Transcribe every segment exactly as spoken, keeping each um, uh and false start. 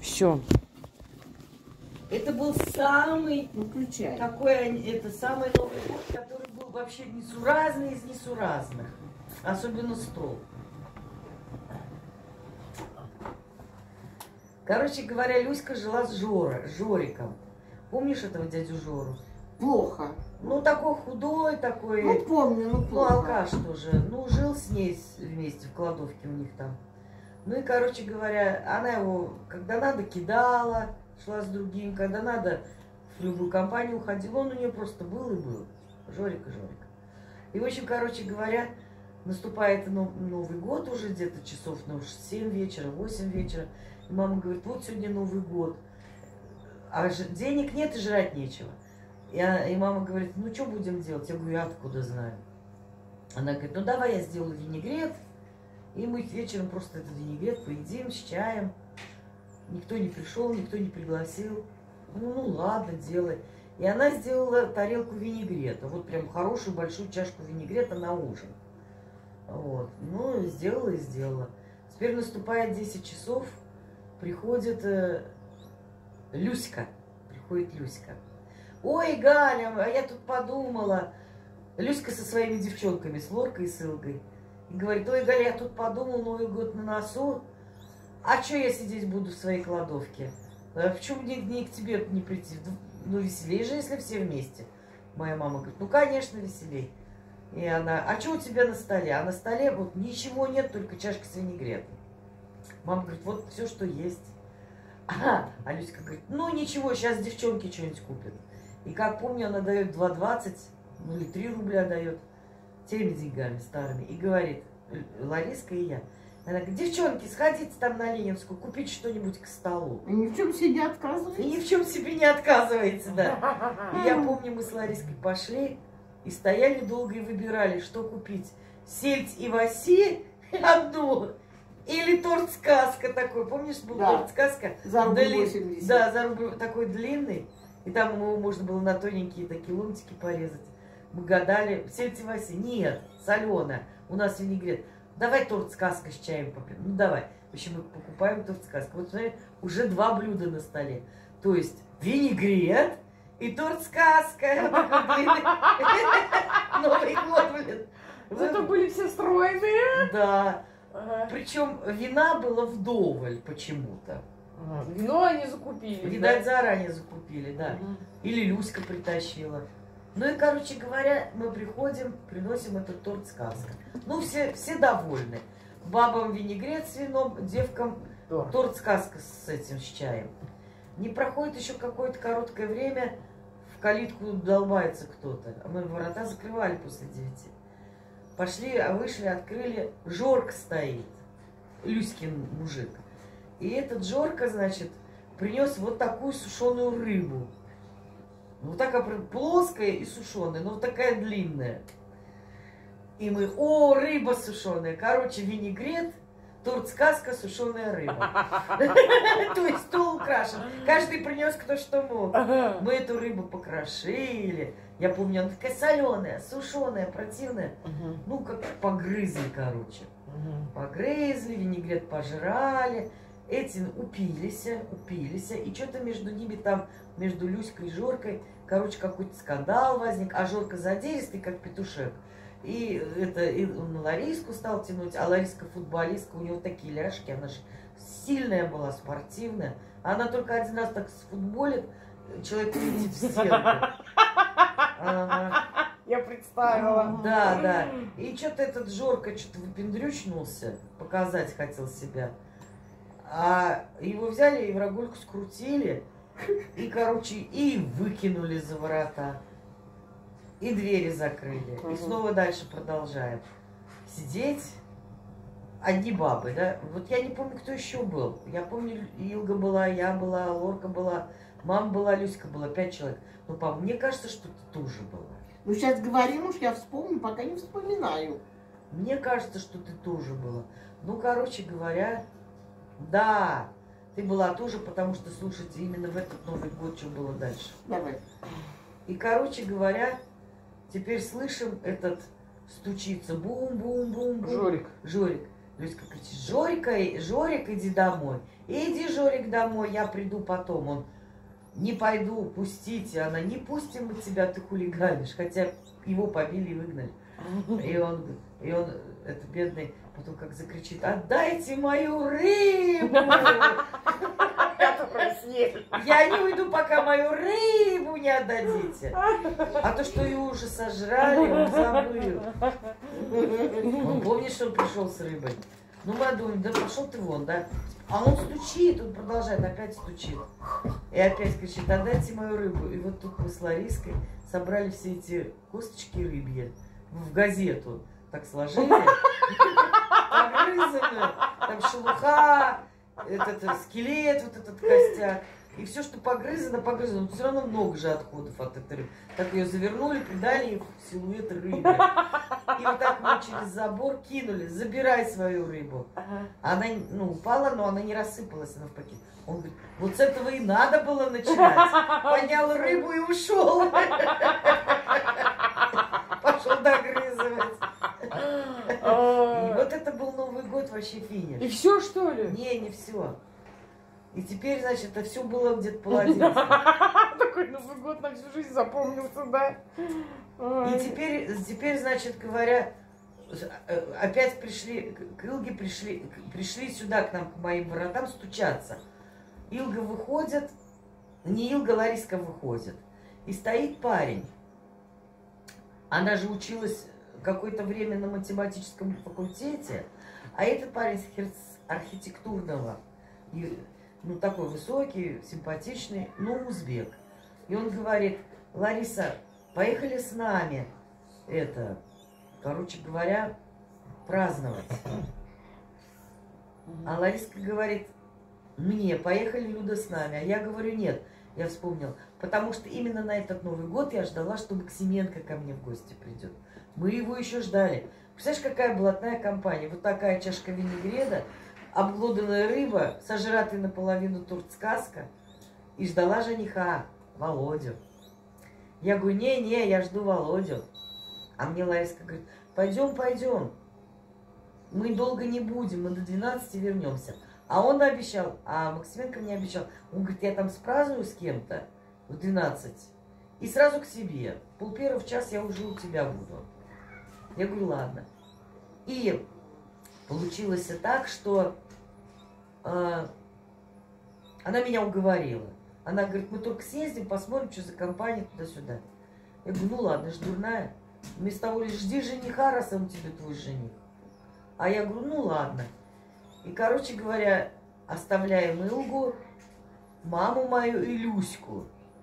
Все. Это был самый, Ну, включай. такой, это самый Новый год, который был вообще несуразный из несуразных. Особенно стол. Короче говоря, Люська жила с Жора, с Жориком. Помнишь этого дядю Жору? Плохо. Ну, такой худой, такой... Ну, помню, ну, Ну, плохо. алкаш тоже. Ну, жил с ней вместе в кладовке у них там. Ну и, короче говоря, она его, когда надо, кидала, шла с другим, когда надо, в любую компанию уходила. Он у нее просто был и был. Жорик и Жорик. И, в общем, короче говоря, наступает Новый год уже где-то часов, ну, семь вечера, восемь вечера. И мама говорит, вот сегодня Новый год. А денег нет и жрать нечего. И, и мама говорит, ну что будем делать? Я говорю, я откуда знаю? Она говорит, ну давай я сделаю винегрет, и мы вечером просто этот винегрет поедим с чаем. Никто не пришел, никто не пригласил. Ну, ну ладно, делай. И она сделала тарелку винегрета, вот прям хорошую большую чашку винегрета на ужин. Вот. Ну, сделала и сделала. Теперь наступает десять часов, приходит э, Люська. Приходит Люська. Ой, Галя, а я тут подумала. Люська со своими девчонками, с Лоркой и с Илгой. И говорит, ой, Галя, я тут подумал, Новый год на носу. А что я сидеть буду в своей кладовке? А почему мне не к тебе не прийти? Ну, веселей же, если все вместе. Моя мама говорит, ну, конечно, веселей. И она, а что у тебя на столе? А на столе вот ничего нет, только чашка с винегретом. Мама говорит, вот все, что есть. А, а Люська говорит, ну, ничего, сейчас девчонки что-нибудь купят. И как помню, она дает два двадцать, ну или три рубля дает, теми деньгами старыми. И говорит, Лариска и я, она говорит, девчонки, сходите там на Ленинскую, купите что-нибудь к столу. И ни в чем себе не отказывается. И ни в чем себе не отказывается, да. И я помню, мы с Лариской пошли и стояли долго и выбирали, что купить. Сельдь и васи одну, или торт сказка такой. Помнишь, был да. торт сказка? За рубль Дли... восемьдесят. Да, за рубль такой длинный. И там его можно было на тоненькие такие ломтики порезать. Мы гадали, сельдь и васи. Нет, соленая. У нас винегрет. Давай торт сказка с чаем попьем. Ну давай. В общем, мы покупаем торт сказка. Вот смотри, уже два блюда на столе. То есть винегрет и торт сказка. Новый год, блин. Зато были все стройные. Да. Причем вина было вдоволь почему-то. Вино они закупили. Видать, заранее закупили, да. Или Люська притащила. Ну и, короче говоря, мы приходим, приносим этот торт сказка. Ну, все, все довольны. Бабам винегрет с вином, девкам торт, торт сказка с этим, с чаем. Не проходит еще какое-то короткое время, в калитку долбается кто-то. А мы ворота закрывали после девяти. Пошли, вышли, открыли. Жорка стоит, Люськин мужик. И этот Жорка, значит, принес вот такую сушеную рыбу. Вот такая плоская и сушеная, но вот такая длинная. И мы, о, рыба сушеная. Короче, винегрет, торт сказка, сушеная рыба. То есть стол украшен. Каждый принес кто что мог. Мы эту рыбу покрошили. Я помню, она такая соленая, сушеная, противная. Ну, как погрызли, короче. Погрызли, винегрет пожрали. Эти упились, упились, и что-то между ними там, между Люськой и Жоркой, короче, какой-то скандал возник, а Жорка задиристый, как петушек. И это и он на Лариску стал тянуть, а Лариска футболистка, у него такие ляжки, она же сильная была, спортивная. Она только один раз так сфутболит, человек летит в стенку. Ага. Я представила. Да, да. И что-то этот Жорка что-то выпендрючнулся, показать хотел себя. А его взяли и в рогульку скрутили, и, короче, и выкинули за ворота. И двери закрыли. И снова дальше продолжаем. Сидеть одни бабы, да? Вот я не помню, кто еще был. Я помню, Илга была, я была, Лорка была, мама была, Люська была, пять человек. Но, по мне кажется, что ты тоже была. Ну, сейчас говорим уж, я вспомню, пока не вспоминаю. Мне кажется, что ты тоже была. Ну, короче говоря... Да, ты была тоже, потому что, слушайте, именно в этот Новый год, что было дальше. Давай. И, короче говоря, теперь слышим этот стучится бум-бум-бум-бум. Жорик. Жорик. Люська кричит: Жорика, Жорик, иди домой. Иди, Жорик, домой, я приду потом. Он: не пойду, пустите. Она: не пустим мы тебя, ты хулиганишь. Хотя его побили и выгнали. И он, и он, это бедный, потом как закричит: отдайте мою рыбу! Я не уйду, пока мою рыбу не отдадите. А то, что ее уже сожрали, он забыл. Он помнит, что он пришел с рыбой. Ну, мы думаем: да пошел ты вон, да? А он стучит, он продолжает, опять стучит. И опять кричит: отдайте мою рыбу. И вот тут мы с Лариской собрали все эти косточки рыбьи в газету. Так сложили. Погрызаны. Там шелуха, этот скелет, вот этот костяк. И все, что погрызано, погрызано. Но все равно много же отходов от этой рыбы. Так ее завернули, придали ей силуэт рыбы. И вот так мы через забор кинули: забирай свою рыбу. Она, ну, упала, но она не рассыпалась, она в пакет. Он говорит: вот с этого и надо было начинать. Поднял рыбу и ушел. Пошел догрызывать. И вот это был Новый год, вообще финиш. И все, что ли? Не, не все. И теперь, значит, это все было где-то половина. Такой Новый год на всю жизнь запомнился, да? И теперь, теперь, значит, говоря, опять пришли, к Илге пришли, пришли сюда к нам, к моим воротам, стучаться. Илга выходит, не Илга, Лариска выходит. И стоит парень. Она же училась какое-то время на математическом факультете, а этот парень с архитектурного, и, ну, такой высокий, симпатичный, но узбек. И он говорит: Лариса, поехали с нами, это, короче говоря, праздновать. А Лариска говорит мне: поехали, Люда, с нами. А я говорю: нет. Я вспомнила, потому что именно на этот Новый год я ждала, что Максименко ко мне в гости придет. Мы его еще ждали. Представляешь, какая блатная компания? Вот такая чашка винегреда, обглоданная рыба, сожратый наполовину торт сказка. И ждала жениха, Володю. Я говорю: не-не, я жду Володю. А мне Лариска говорит: пойдем, пойдем. Мы долго не будем, мы до двенадцати вернемся. А он обещал, а Максименко мне обещал. Он говорит: я там спраздную с кем-то в двенадцать и сразу к себе. Пол первого в час я уже у тебя буду. Я говорю: ладно. И получилось так, что э, она меня уговорила. Она говорит: мы только съездим, посмотрим, что за компания туда-сюда. Я говорю: ну ладно, ж дурная. Вместо того лишь жди жениха, раз он тебе твой жених. А я говорю: ну ладно. И, короче говоря, оставляем Илгу, маму мою и Люську.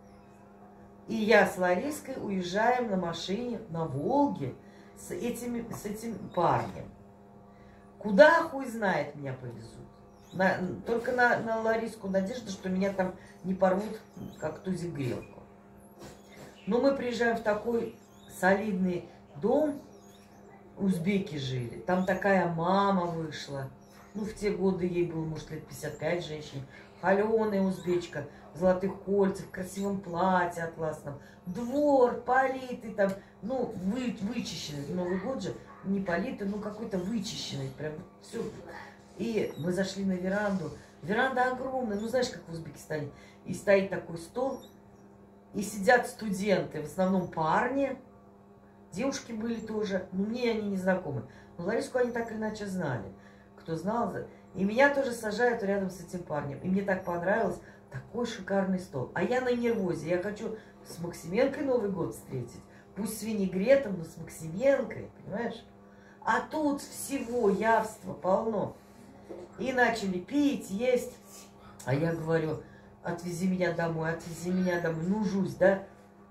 И я с Лариской уезжаем на машине на Волге с, этими, с этим парнем. Куда, хуй знает, меня повезут. На, только на, на Лариску надежда, что меня там не порвут, как тузик грелку. Но мы приезжаем в такой солидный дом, узбеки жили. Там такая мама вышла. Ну, в те годы ей было, может, лет пятьдесят пять женщине. Холеная узбечка, в золотых кольцах, в красивом платье атласном. Двор политый там, ну, вы, вычищенный. Новый год же, не политый, ну, какой-то вычищенный. Прям все. И мы зашли на веранду. Веранда огромная, ну, знаешь, как в Узбекистане. И стоит такой стол, и сидят студенты, в основном парни. Девушки были тоже, но мне они не знакомы. Но Лариску они так или иначе знали. Кто знал, и меня тоже сажают рядом с этим парнем. И мне так понравилось, такой шикарный стол. А я на нервозе, я хочу с Максименкой Новый год встретить. Пусть с винегретом, но с Максименкой, понимаешь? А тут всего явства полно. И начали пить, есть. А я говорю: отвези меня домой, отвези меня домой. Ну, жусь, да?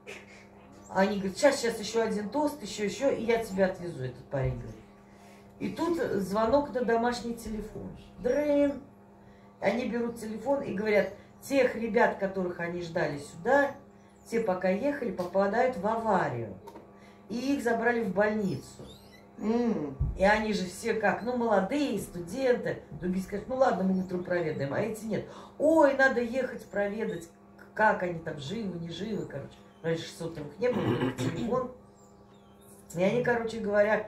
Они говорят: сейчас, сейчас еще один тост, еще, еще, и я тебя отвезу, этот парень говорит. И тут звонок на домашний телефон. Дрын. Они берут телефон и говорят: тех ребят, которых они ждали сюда, те пока ехали, попадают в аварию. И их забрали в больницу. Mm. И они же все как, ну, молодые, студенты. Другие скажут: ну ладно, мы утром проведаем, а эти нет. Ой, надо ехать проведать, как они там живы, не живы, короче. Раньше сотовых не было, телефон. И они, короче говоря,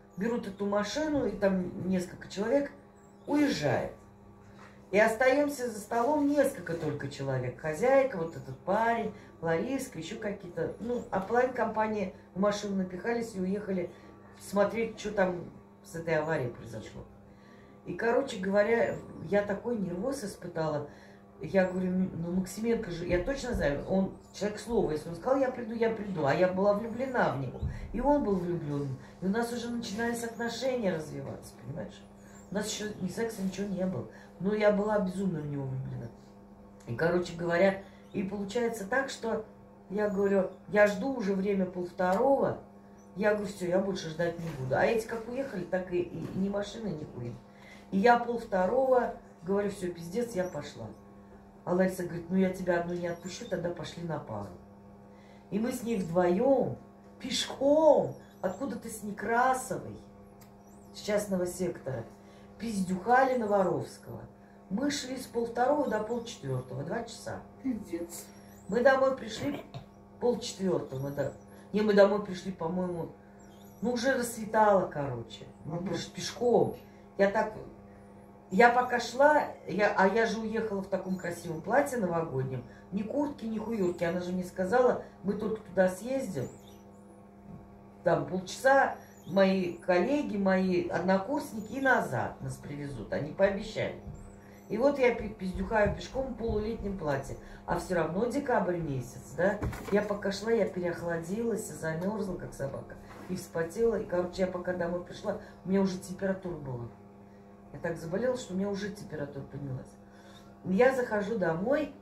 берут эту машину, и там несколько человек, уезжает. И остаемся за столом несколько только человек. Хозяйка, вот этот парень, Лариска, еще какие-то. Ну, а половина компании в машину напихались и уехали смотреть, что там с этой аварией произошло. И, короче говоря, я такой нервоз испытала. Я говорю, ну Максименко же, я точно знаю, он человек слова, если он сказал, я приду, я приду, а я была влюблена в него. И он был влюблен. И у нас уже начинались отношения развиваться, понимаешь? У нас еще ни секса, ничего не было. Но я была безумно в него влюблена. И, короче говоря, и получается так, что я говорю, я жду уже время полвторого, я говорю, все, я больше ждать не буду. А эти как уехали, так и, и ни машины, ни хуй. И я полвторого говорю, все, пиздец, я пошла. А Лариса говорит, ну я тебя одну не отпущу, тогда пошли на пару. И мы с ней вдвоем, пешком, откуда-то с Некрасовой, с частного сектора, пиздюхали на Воровского. Мы шли с полвторого до полчетвертого, два часа. Пиздец. Мы домой пришли полчетвертого. Мы до... Не, мы домой пришли, по-моему, ну уже рассветало, короче. Мы Угу. пришли пешком. Я так... Я пока шла, я, а я же уехала в таком красивом платье новогоднем. Ни куртки, ни хуёрки. Она же мне сказала, мы только туда съездим. Там полчаса мои коллеги, мои однокурсники и назад нас привезут. Они пообещали. И вот я пиздюхаю пешком в полулетнем платье. А все равно декабрь месяц, да? Я пока шла, я переохладилась, замерзла, как собака. И вспотела. И, короче, я пока домой пришла, у меня уже температура была. Я так заболела, что у меня уже температура поднялась. Я захожу домой,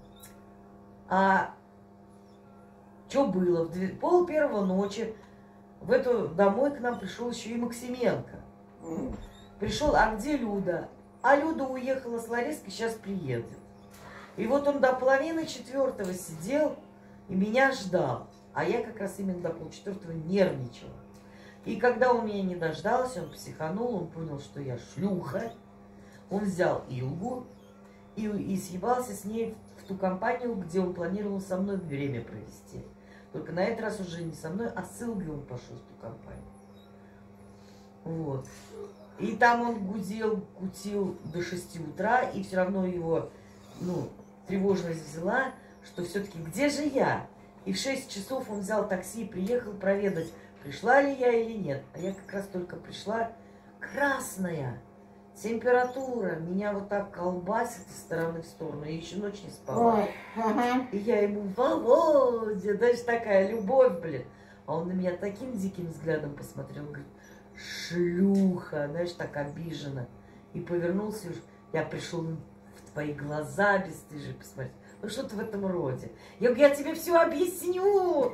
а что было? В две... пол первого ночи в эту домой к нам пришел еще и Максименко. Угу. Пришел, а где Люда? А Люда уехала с Лариской, сейчас приедет. И вот он до половины четвертого сидел и меня ждал. А я как раз именно до полчетвертого нервничала. И когда он меня не дождался, он психанул, он понял, что я шлюха. Он взял Илгу и, и съебался с ней в ту компанию, где он планировал со мной время провести. Только на этот раз уже не со мной, а с Илгой он пошел в ту компанию. Вот. И там он гудел, кутил до шести утра, и все равно его, ну, тревожность взяла, что все-таки где же я? И в шесть часов он взял такси и приехал проведать, пришла ли я или нет. А я как раз только пришла, красная, температура, меня вот так колбасит из стороны в сторону, я еще ночь не спала. Ой, ага. И я ему, Володя, даже такая любовь, блин. А он на меня таким диким взглядом посмотрел, говорит, шлюха, знаешь, так обижена. И повернулся, я пришел в твои глаза бесстыжие посмотреть. Ну что-то в этом роде. Я говорю, я тебе все объясню.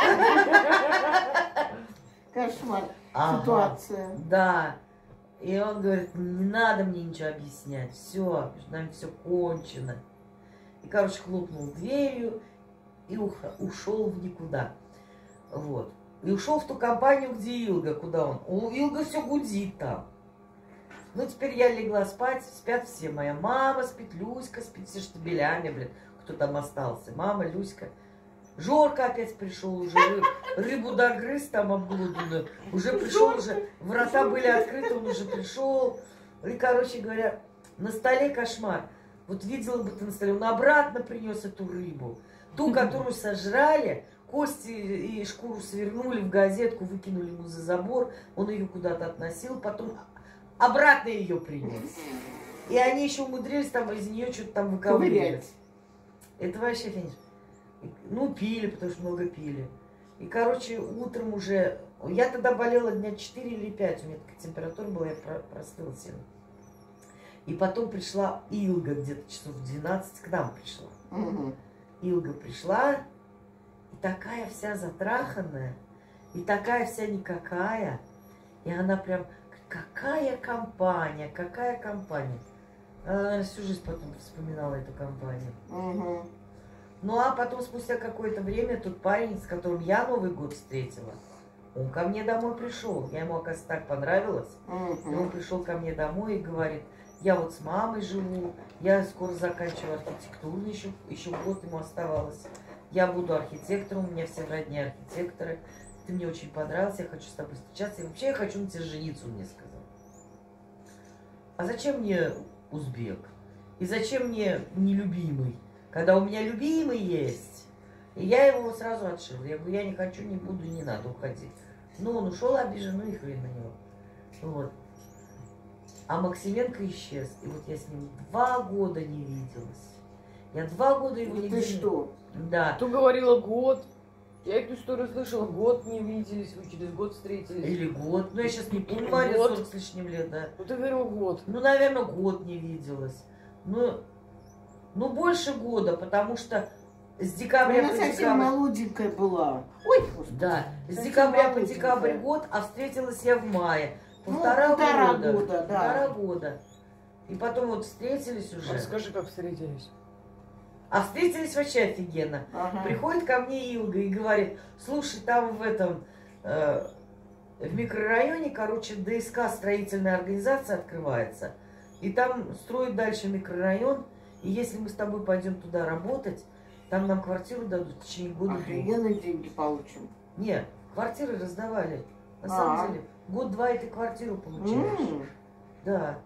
Кошмар. Ага, Ситуация. да. И он говорит, не надо мне ничего объяснять. Все, между нами все кончено. И, короче, хлопнул дверью и ушел в никуда. Вот. И ушел в ту компанию, где Илга, куда он. У Илга все гудит там. Ну, теперь я легла спать, спят все. Моя мама спит, Люська спит, все штабелями, блин, кто там остался. Мама, Люська. Жорка опять пришел уже, рыб, рыбу догрыз там обглоданную. Уже пришел, уже врата были открыты, он уже пришел. И, короче говоря, на столе кошмар. Вот видела бы ты на столе, он обратно принес эту рыбу. Ту, которую сожрали, кости и шкуру свернули в газетку, выкинули ему за забор, он ее куда-то относил, потом обратно ее принес. И они еще умудрились там из нее что-то там выковыривать. Это вообще, конечно. Ну, пили, потому что много пили. И, короче, утром уже... Я тогда болела дня четыре или пять, у меня такая температура была, я простыла сильно. И потом пришла Илга где-то часов в двенадцать к нам пришла. Угу. Илга пришла, и такая вся затраханная, и такая вся никакая. И она прям, какая компания, какая компания. Она, наверное, всю жизнь потом вспоминала эту компанию. Угу. Ну, а потом, спустя какое-то время, тот парень, с которым я Новый год встретила, он ко мне домой пришел. Я ему, оказывается, так понравилась. Угу. И он пришел ко мне домой и говорит, я вот с мамой живу, я скоро заканчиваю архитектурный, еще, еще год ему оставалось. Я буду архитектором, у меня все родни архитекторы. ты мне очень понравился, я хочу с тобой встречаться. И вообще я хочу на тебя жениться, он мне сказал. А зачем мне узбек? И зачем мне нелюбимый? Когда у меня любимый есть. И я его сразу отшила. Я говорю, я не хочу, не буду, не надо, уходи. Ну, он ушел обижен, ну и хрен на него. Вот. А Максименко исчез. И вот я с ним два года не виделась. Я два года его не Ты видела. что? Да. Ты говорила год. Я эту историю слышала, год не виделись, вы через год встретились. Или год. Ну, я сейчас не помню, Или Мария, год. сорок с лишним лет, да. Ну ты говорила год. Ну, наверное, год не виделась. Ну, ну больше года, потому что с декабря Она по совсем декабрь... молоденькая была. Ой, господи. Да, с Совсем декабря по молоденькая. декабрь год, а встретилась я в мае. Ну, Полтора, полтора года. года, да. Полтора года. И потом вот встретились уже. Расскажи, как встретились. А встретились вообще офигенно. Ага. Приходит ко мне Илга и говорит, слушай, там в этом, э, в микрорайоне, короче, ДСК строительная организация открывается. И там строят дальше микрорайон. И если мы с тобой пойдем туда работать, там нам квартиру дадут в течение года. Офигенные деньги получим. Не, квартиры раздавали. На А. самом деле, год-два и ты квартиру получаешь. М. Да.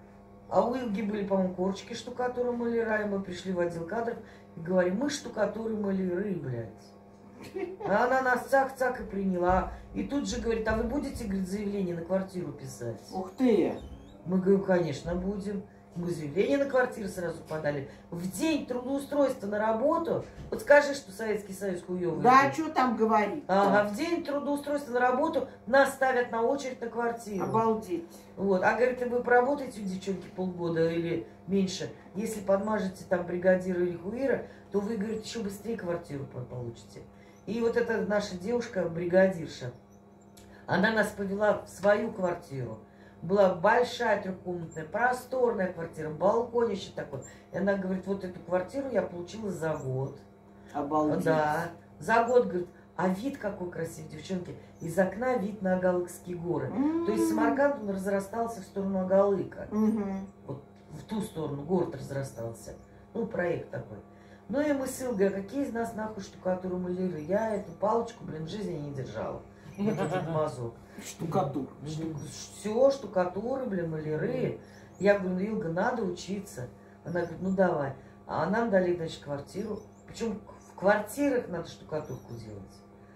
А у Илги были, по-моему, корочки штукатуры маляра, и мы пришли в отдел кадров и говорим, мы штукатуры маляры, блядь. А она нас цак-цак и приняла. И тут же говорит, а вы будете, говорит, заявление на квартиру писать? Ух ты. Мы говорим, конечно, будем. Мы заявление на квартиру сразу подали. В день трудоустройства на работу, вот скажи, что Советский Союз хуёвый. Да, что там говорить? Ага, в день трудоустройства на работу нас ставят на очередь на квартиру. Обалдеть. Вот. А говорит, вы поработаете у девчонки полгода или меньше. Если подмажете там бригадира или хуира, то вы, говорит, еще быстрее квартиру получите. И вот эта наша девушка, бригадирша, она нас повела в свою квартиру. Была большая трехкомнатная, просторная квартира, балконище такое. И она говорит, вот эту квартиру я получила за год. Обалдеть. Да, за год, говорит, а вид какой красивый, девчонки. Из окна вид на Агалыкские горы. М. То есть Самарканд, он разрастался в сторону Агалыка. Мгм. Вот в ту сторону город разрастался. Ну, проект такой. Ну и мы с Илгой, а какие из нас нахуй штукатуры маляры? Я эту палочку, блин, в жизни не держала. Вот этот мазок. Штукатур. Все, штукатуры, блин, маляры. Я говорю, ну, Илга, надо учиться. Она говорит, ну давай. А нам дали, значит, квартиру. Причем в квартирах надо штукатурку делать.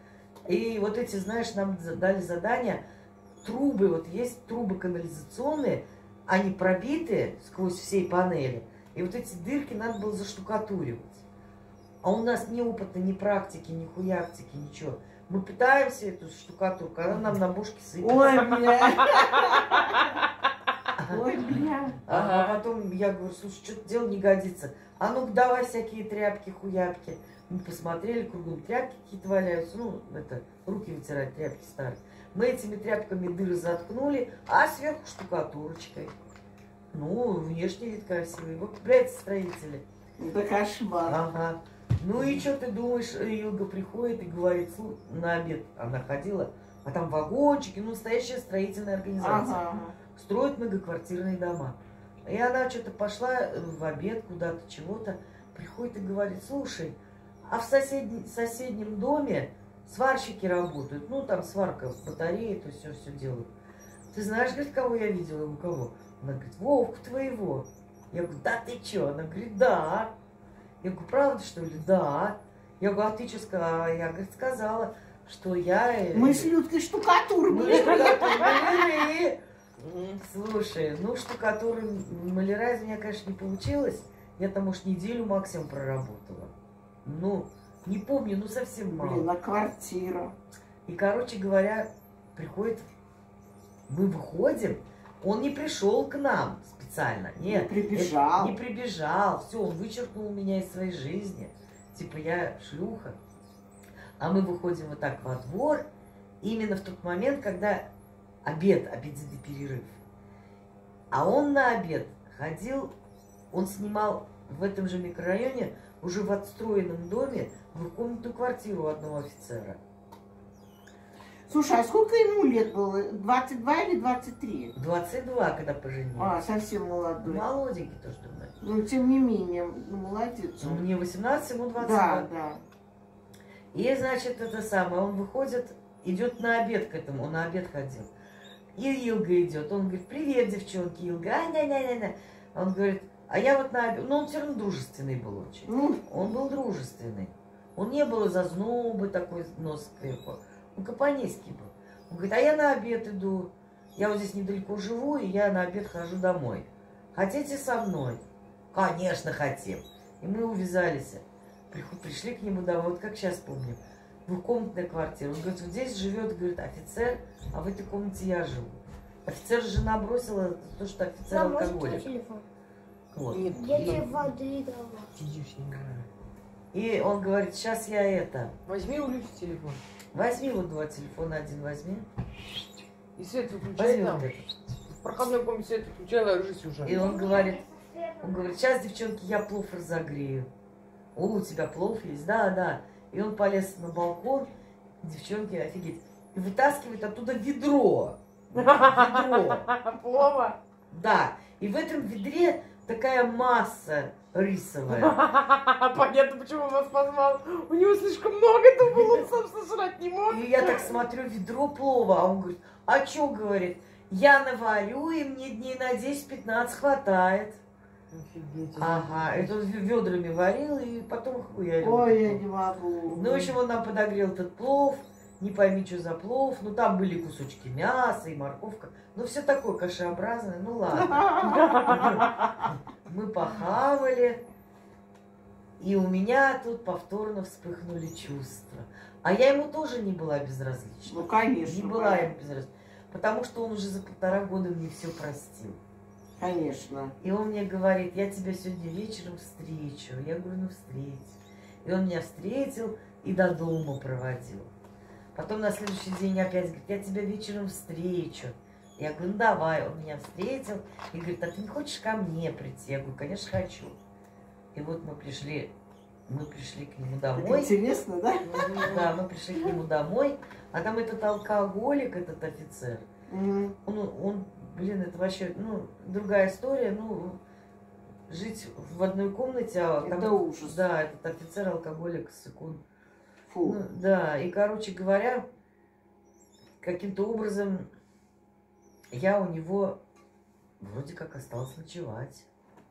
И вот эти, знаешь, нам дали задание. Трубы, вот есть трубы канализационные, они пробиты сквозь все панели. И вот эти дырки надо было заштукатуривать. А у нас ни опыта, ни практики, ни хуяктики, ничего. Мы пытаемся эту штукатурку, она нам на бошке сыпет. Ой, бля. Ой, бля. А, а потом я говорю, слушай, что-то дело не годится. А ну-ка давай всякие тряпки, хуяпки. Мы посмотрели, кругом тряпки какие-то валяются. Ну, это, руки вытирать, тряпки старые. Мы этими тряпками дыры заткнули, а сверху штукатурочкой. Ну, внешний вид красивый. Вы купляете строители. Да кошмар. Ага. Ну и что ты думаешь, Илга приходит и говорит, слушай, на обед она ходила, а там вагончики, ну, настоящая строительная организация. Ага. Строят многоквартирные дома. И она что-то пошла в обед куда-то, чего-то, приходит и говорит, слушай, а в соседнем, соседнем доме сварщики работают, ну, там сварка, батареи, то все, все делают. Ты знаешь, говорит, кого я видела, у кого? Она говорит, Вовку твоего. Я говорю, да ты что? Она говорит, да. Я говорю, правда, что ли? Да. Я говорю, а ты что сказала? Я, говорит, сказала, что я... Мы с Людкой штукатуры Мы были. штукатуры маляры. Слушай, ну штукатуры маляра из меня, конечно, не получилось. Я там, может, неделю максимум проработала. Ну, не помню, ну совсем мало. Блин, на квартиру. И, короче говоря, приходит, мы выходим, он не пришел к нам специально. Нет, Не прибежал. это- Не прибежал. Все, он вычеркнул меня из своей жизни. Типа я шлюха. А мы выходим вот так во двор, именно в тот момент, когда обед, обеденный перерыв. А он на обед ходил, он снимал в этом же микрорайоне, уже в отстроенном доме, двухкомнатную квартиру у одного офицера. Слушай, а сколько ему лет было? двадцать два или двадцать три? двадцать два, когда поженились. А, совсем молодой. Молоденький тоже, думаю. Ну, тем не менее, ну, молодец. Ну, мне восемнадцать, ему двадцать Да, два. да. И, значит, это самое, он выходит, идет на обед к этому, он на обед ходил. И Илга идет, он говорит, привет, девчонки, Илга, а, ня ня ня ня Он говорит, а я вот на обед, ну он все равно дружественный был очень. Ну, Он был дружественный. Он не был зазнобы такой, нос кверху. Он компанейский был. Он говорит, а я на обед иду. Я вот здесь недалеко живу, и я на обед хожу домой. Хотите со мной? Конечно, хотим. И мы увязались. Пришли к нему домой, вот как сейчас помню. Двухкомнатная квартира. Он говорит, вот здесь живет, говорит, офицер, а в этой комнате я живу. Офицер жена бросила, то, что офицер Мам, может, алкоголик. твой телефон? Вот. Нет, Я нет. тебе воды дала. Идешь, не надо. И он говорит, сейчас я это. Возьми у Люси телефон. Возьми вот два телефона, один возьми. И свет выключай Возьми там. вот этот. В проходной комнате свет выключай, ложись уже. И он говорит, он говорит, сейчас, девчонки, я плов разогрею. О, у тебя плов есть? Да, да. И он полез на балкон, девчонки, офигеть, и вытаскивает оттуда ведро. Ведро. Плова. Да. И в этом ведре такая масса рисовая. Понятно, почему он вас позвал. У него слишком много, то было, он сам сожрать не мог. И я так смотрю, ведро плова, а он говорит, а что, говорит, я наварю, и мне дней на десять-пятнадцать хватает. Офигеть. Ага, это он ведрами варил, и потом хуярил. ой, я не могу. Ну, в общем, он нам подогрел этот плов, не пойми, что за плов. Ну, там были кусочки мяса и морковка. Ну, все такое кашеобразное, ну ладно. Мы похавали, и у меня тут повторно вспыхнули чувства. А я ему тоже не была безразлична. Ну, конечно. Не была ему безразлична. Потому что он уже за полтора года мне все простил. Конечно. И он мне говорит, я тебя сегодня вечером встречу. Я говорю, ну встреть. И он меня встретил и до дома проводил. Потом на следующий день опять говорит, я тебя вечером встречу. Я говорю, ну давай. Он меня встретил и говорит, а ты не хочешь ко мне прийти? Я говорю, конечно, хочу. И вот мы пришли, мы пришли к нему Это домой. интересно, да? Да, мы пришли к нему домой, а там этот алкоголик, этот офицер, Мгм. он, он, блин, это вообще, ну, другая история, ну, жить в одной комнате, а там- Это ужас. да, этот офицер алкоголик, сыкун. Фу. Ну, да, и, короче говоря, каким-то образом я у него вроде как осталась ночевать.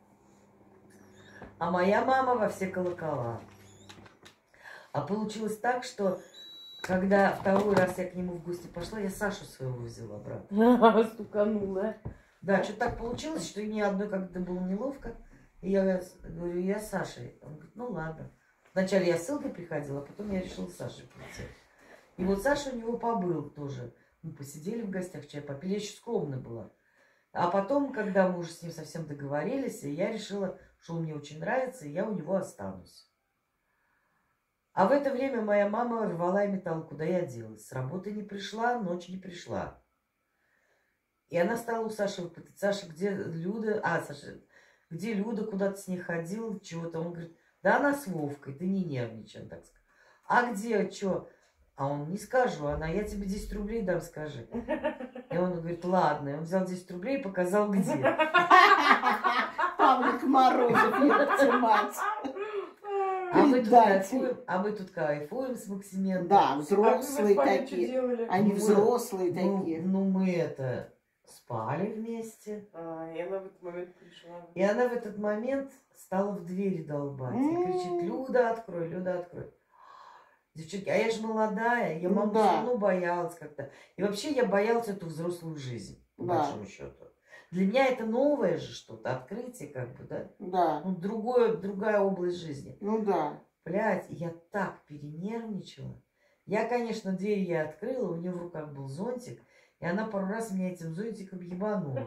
А моя мама во все колокола. А получилось так, что когда второй раз я к нему в гости пошла, я Сашу своего взяла обратно. Стуканула. Да, что так получилось, что и мне одной как-то было неловко. И я говорю, я с Сашей. Он говорит, ну ладно. Вначале я с Илгой приходила, а потом я решила с Сашей прийти. И вот Саша у него побыл тоже. Мы посидели в гостях, чай попили. Я еще скромная была. А потом, когда мы уже с ним совсем договорились, я решила, что он мне очень нравится, и я у него останусь. А в это время моя мама рвала и металла, куда я делась. С работы не пришла, ночь не пришла. И она стала у Саши выпытать. Саша, где Люда? А, Саша, где Люда? Куда ты с ней ходил? Чего-то. Он говорит, да она с Вовкой, ты не нервничай, он так сказал. А где, что? А он, не скажу, она, я тебе десять рублей дам, скажи. И он говорит, ладно. И он взял десять рублей и показал, где. Павлик Морозов, ёпта мать. А мы тут Предатель. кайфуем, а мы тут кайфуем с Максименко. Да, А взрослые что такие. делали? Они Ну, взрослые Ну, такие. ну, мы это спали вместе. А, и она в этот момент пришла. И она в этот момент стала в двери долбать. И кричит, Люда, открой, Люда, открой. Девчонки, а я же молодая, я Ну маму да. все равно боялась как-то. И вообще я боялась эту взрослую жизнь, по Да. большому счету. Для меня это новое же что-то, открытие как бы, да? Да. Ну, другое, другая область жизни. Ну да. Блядь, я так перенервничала. Я, конечно, дверь я открыла, у нее в руках был зонтик, и она пару раз меня этим зонтиком ебанула.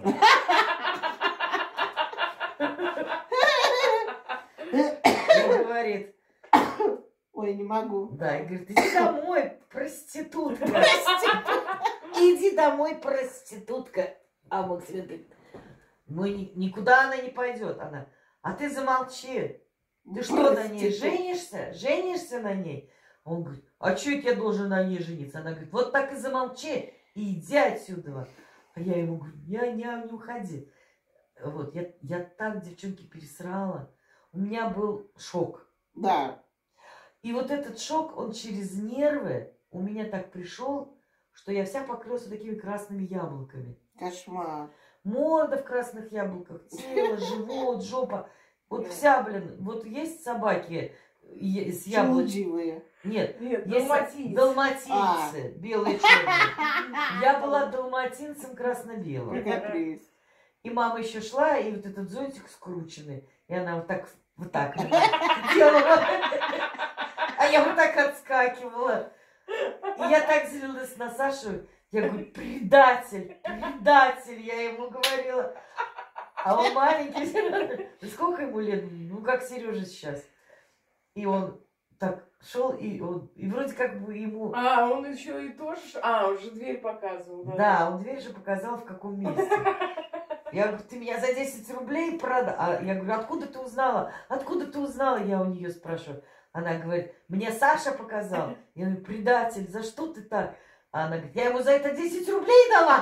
И говорит, Ой, не могу. да, и говорит, иди домой, проститутка. Иди домой, проститутка. А Максим говорит, мы ни- никуда она не пойдет. Она, а ты замолчи. Ты что, на ней Проститутка. женишься? Женишься на ней? Он говорит, а что я должен на ней жениться? Она говорит, вот так и замолчи и иди отсюда. А я ему говорю, я не, не уходи. Вот, я, я так, девчонки, пересрала. У меня был шок. Да. И вот этот шок, он через нервы у меня так пришел, что я вся покрылась вот такими красными яблоками. Кошмар. Морда в красных яблоках, тело, живот, жопа. Вот вся, блин, вот есть собаки е- с яблочками. Челудивые. Нет, Нет, есть далматинец. далматинцы, А. белые черные. Я была далматинцем красно-белым. Какая прелесть. И мама еще шла, и вот этот зонтик скрученный. И она вот так, вот так делала. А я вот так отскакивала. И я так злилась на Сашу. Я говорю, предатель, предатель, я ему говорила. А он маленький, сколько ему лет? Ну, как Сережа сейчас. И он так шел, и он, и вроде как бы ему... А, он еще и тоже... А, он же дверь показывал. Да, он дверь же показал, в каком месте. Я говорю, ты меня за десять рублей продал? А я говорю, откуда ты узнала? Откуда ты узнала? Я у нее спрашиваю. Она говорит, мне Саша показал. Я говорю, предатель, за что ты так? А она говорит, я ему за это десять рублей дала.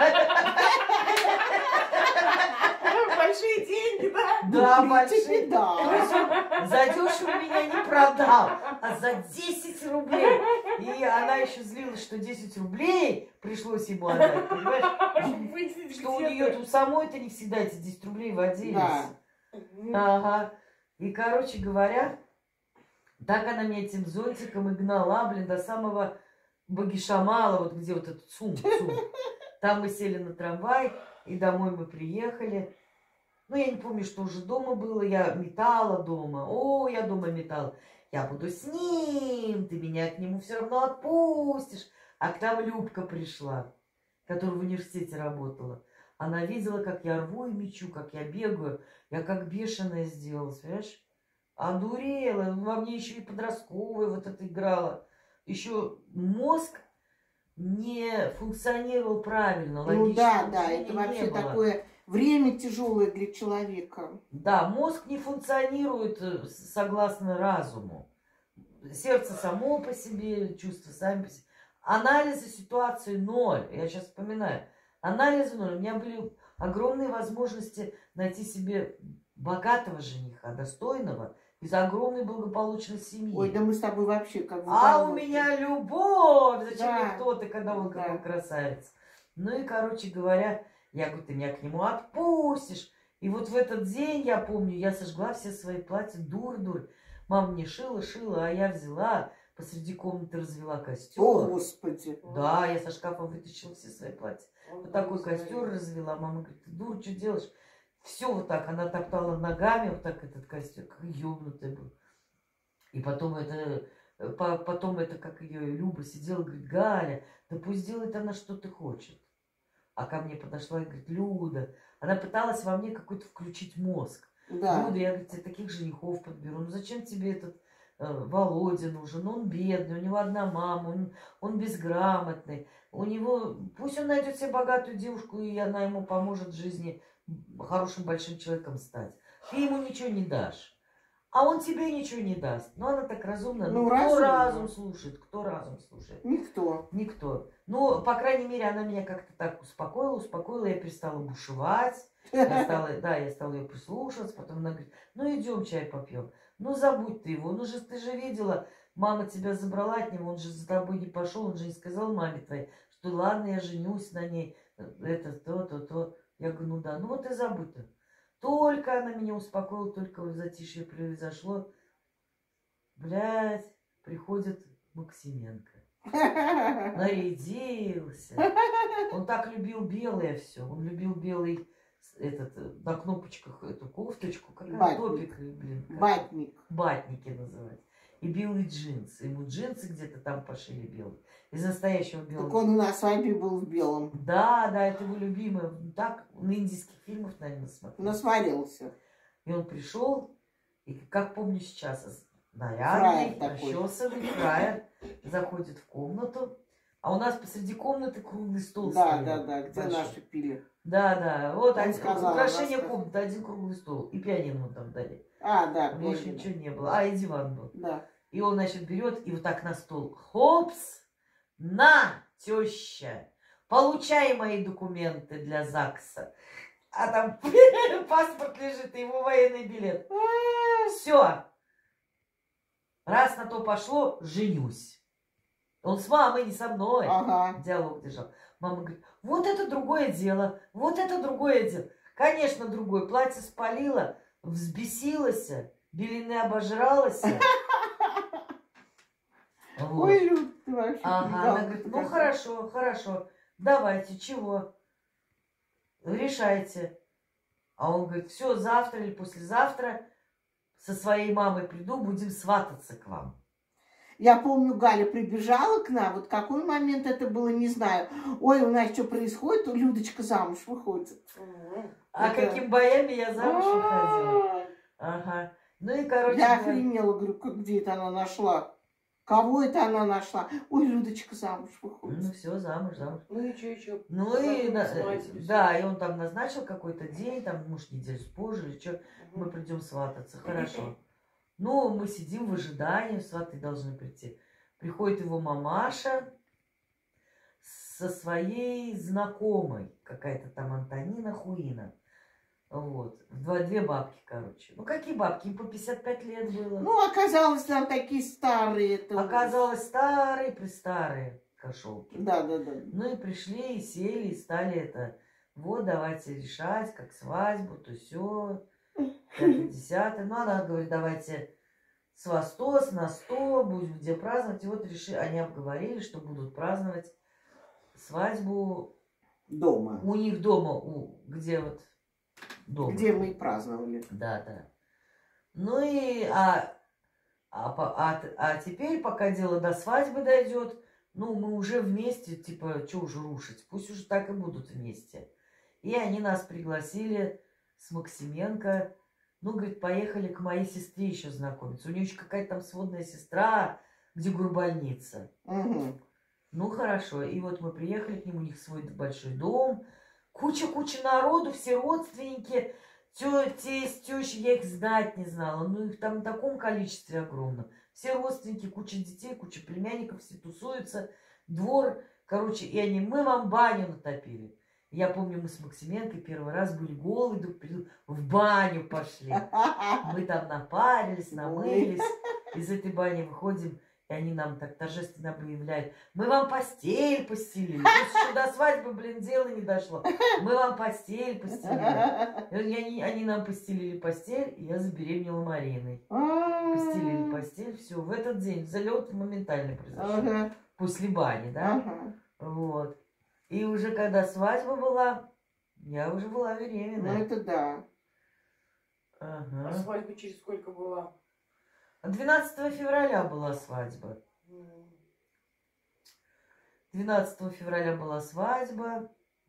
Большие деньги, да? Да, Ну, в большие. принципе, да. То есть он задешево меня не продал, а за десять рублей. И она еще злилась, что десять рублей пришлось ему отдать, понимаешь? Выяснить, Что у где нее ты. у самой-то не всегда эти десять рублей водились. Да. Ага. И, короче говоря, так она меня этим зонтиком и гнала, блин, до самого Багишамала, вот где вот этот ЦУМ, ЦУМ. Там мы сели на трамвай, и домой мы приехали. Ну, я не помню, что уже дома было. Я метала дома. О, я дома метала. Я буду с ним, ты меня к нему все равно отпустишь. А к нам Любка пришла, которая в университете работала. Она видела, как я рву и мечу, как я бегаю. Я как бешеная сделалась, понимаешь? Одурела. Во мне еще и подростковая вот это играла. Еще мозг не функционировал правильно. Ну да, логичного да, мышления это не вообще было. такое время тяжелое для человека. Да, мозг не функционирует э, с- согласно разуму. Сердце само по себе, чувства сами по себе. Анализа ситуации ноль. Я сейчас вспоминаю. Анализа ноль. У меня были огромные возможности найти себе богатого жениха, достойного, из огромной благополучной семьи. Ой, да мы с тобой вообще как в А у болоте. меня любовь! Зачем Да. мне кто-то, когда он Да. какой красавец? Ну и, короче говоря, я говорю, ты меня к нему отпустишь. И вот в этот день, я помню, я сожгла все свои платья, дурь-дурь. Мама мне шила, шила, а я взяла, посреди комнаты развела костер. О, Господи. Да, я со шкафа вытащила все свои платья. Он Вот такой говорит. костер развела. Мама говорит, ты дура, что делаешь? Все вот так, она топтала ногами, вот так этот костер, как ёбнутый был. И потом это, э, по- потом это, как ее Люба сидела, говорит, Галя, да пусть делает она, что ты хочет. А ко мне подошла и говорит, Люда, она пыталась во мне какой-то включить мозг. Да. Люда, я, говорит, тебе таких женихов подберу. Ну зачем тебе этот э, Володя нужен? Он бедный, у него одна мама, он, он безграмотный. У него, пусть он найдет себе богатую девушку, и она ему поможет в жизни хорошим большим человеком стать. Ты ему ничего не дашь. А он тебе ничего не даст. Но она так разумна. Ну, кто разумно. разум слушает? Кто разум слушает? Никто. Никто. Ну, по крайней мере, она меня как-то так успокоила, успокоила. Я перестала бушевать. Я стала, да, я стала ее прислушиваться. Потом она говорит, ну идем чай попьем. Ну забудь ты его. Ну же ты же видела, мама тебя забрала от него, он же за тобой не пошел, он же не сказал маме твоей, что ладно, я женюсь на ней. Это то, то, то. Я говорю, ну да, ну вот и забудь-то. Только она меня успокоила, только в затишье произошло. Блядь, приходит Максименко. Нарядился. Он так любил белое все. Он любил белый этот, на кнопочках эту кофточку. Какая Батник. топик, блин. как- Батник. Батники называть. И белые джинсы. Ему джинсы где-то там пошили белые. Из настоящего белого. Так он на свадьбе был в белом. Да, да, это его любимое. Так, на индийских фильмах, наверное, смотрел. Насмотрелся. И он пришел, и как помню сейчас, Фраер нарядный, такой. расчесанный, фраер, заходит в комнату. А у нас посреди комнаты круглый стол Да, стоял. да, да. Где большой. наши пили? Да, да. Вот Он один, сказал, украшение рассказ- комнаты, один круглый стол. И пианино ему там дали. А, да, У меня еще точно. ничего не было. А, и диван был. Да. И он, значит, берет и вот так на стол. Хопс! На, теща! Получай мои документы для ЗАГСа. А там паспорт лежит и его военный билет. Все. Раз на то пошло, женюсь. Он с мамой, не со мной. Ага. Диалог держал. Мама говорит, вот это другое дело, вот это другое дело. Конечно, другое. Платье спалила, взбесилась, белины обожралась. Вот. Ой, Люд, ты вообще... Ага, она говорит, ну какая. хорошо, хорошо, давайте, чего? Решайте. А он говорит, все, завтра или послезавтра со своей мамой приду, будем свататься к вам. Я помню, Галя прибежала к нам, вот какой момент это было, не знаю. Ой, у нас что происходит? Людочка замуж выходит. А Это- каким боями я замуж выходила? А, Ага. Ну и, короче, Я говоря, охренела, говорю, как- где это она нашла? Кого это она нашла? Ой, Людочка замуж ну выходит. все, замуж, замуж. Ну и что, и что? Ну и, на- Свадьбу, да, и он там назначил какой-то день, там, может, неделю позже или что, мы придем свататься, хорошо. Ну, мы сидим в ожидании, сваты должны прийти. Приходит его мамаша со своей знакомой, какая-то там Антонина Хуина. Вот. Два, две бабки, короче. Ну, какие бабки? Им по пятьдесят пять лет было. Ну, оказалось, там такие старые. это ужас. Оказалось, старые-престарые кошелки. Да, да, да. Ну и пришли, и сели, и стали это. Вот, давайте решать, как свадьбу, то все. Пятое, десятое. Ну, она говорит, давайте с вас сто, с нас сто, будем где праздновать. И вот решили, они обговорили, что будут праздновать свадьбу Дома. у них дома, у, где вот дома. Где мы и праздновали. Да, да. Ну и, а, а, по- а, т- а теперь, пока дело до свадьбы дойдет, ну, мы уже вместе, типа, что уже рушить, пусть уже так и будут вместе. И они нас пригласили с Максименко, ну, говорит, поехали к моей сестре еще знакомиться. У нее еще какая-то там сводная сестра, где горбольница. Угу. Ну, хорошо. И вот мы приехали к ним, у них свой большой дом, куча-куча народу, все родственники, тё, тесть, тещи, я их знать не знала. Ну, их там в таком количестве огромном. Все родственники, куча детей, куча племянников, все тусуются, двор, короче, и они, мы вам баню натопили. Я помню, мы с Максименко первый раз были голые, вдруг при- в баню пошли. Мы там напарились, намылись, из этой бани выходим, и они нам так торжественно объявляют, мы вам постель постелили. То есть еще до свадьбы, блин, дело не дошло. Мы вам постель постелили. И они, они нам постелили постель, и я забеременела Мариной. Постелили постель, все. В этот день залет моментально произошел. Ага, После бани, да? ага. Вот. И уже когда свадьба была, я уже была Ну, беременна. это да. А Ага. свадьба через сколько была? двенадцатого февраля была свадьба. двенадцатого февраля была свадьба.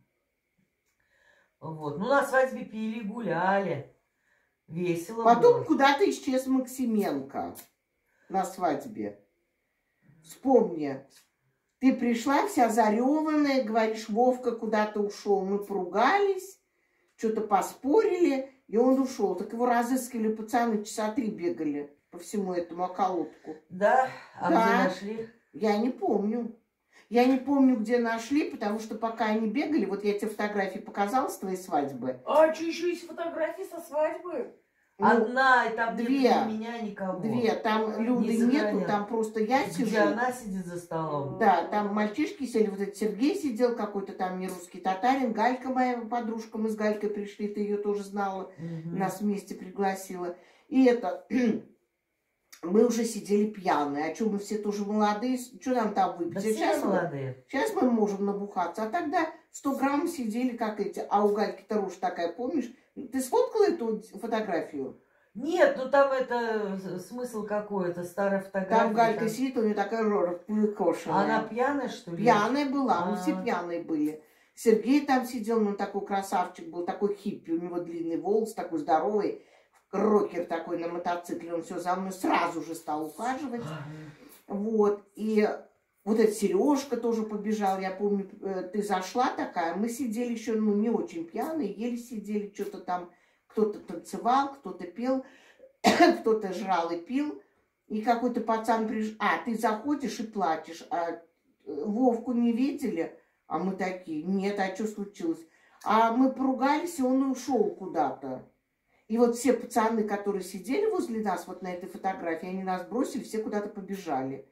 Вот. Ну, на свадьбе пили, гуляли. Весело Потом было. куда-то исчез Максименко на свадьбе. Вспомни. Ты пришла вся зареванная, говоришь, Вовка куда-то ушел. Мы поругались, что-то поспорили, и он ушел. Так его разыскивали пацаны, часа три бегали по всему этому околотку. Да? А Да. где нашли? Я не помню. Я не помню, где нашли, потому что пока они бегали, вот я тебе фотографии показала с твоей свадьбы. А что, еще есть фотографии со свадьбы? Ну, Одна, и там две. нет ни меня, никого. две, там Не Люды нету, сохранят. там просто я Где сижу. она сидит за столом. Да, там мальчишки сели, вот этот Сергей сидел, какой-то там не русский татарин, Галька моя подружка, мы с Галькой пришли, ты ее тоже знала, Мгм. нас вместе пригласила. И это, мы уже сидели пьяные, а что, мы все тоже молодые, что нам там выпить? Да А все сейчас, мы, молодые. сейчас мы можем набухаться, а тогда сто грамм сидели, как эти, а у Гальки-то рожь такая, помнишь? Ты сфоткала эту фотографию? Нет, ну там это с- смысл какой? Это старая фотография. Там Галька там- сидит, у нее такая рожа перекошенная. Она пьяная, что ли? Пьяная была, мы все А. пьяные были. Сергей там сидел, ну такой красавчик был, такой хиппи, у него длинный волос, такой здоровый, рокер такой на мотоцикле, он все за мной сразу же стал ухаживать. Вот, и вот эта Сережка тоже побежал, я помню, э, ты зашла такая, мы сидели еще, ну, не очень пьяные, еле сидели, что-то там, кто-то танцевал, кто-то пел, кто-то жрал и пил, и какой-то пацан пришел, а, ты заходишь и плачешь, а э, Вовку не видели? А мы такие, нет, а что случилось? А мы поругались, и он ушел куда-то. И вот все пацаны, которые сидели возле нас, вот на этой фотографии, они нас бросили, все куда-то побежали.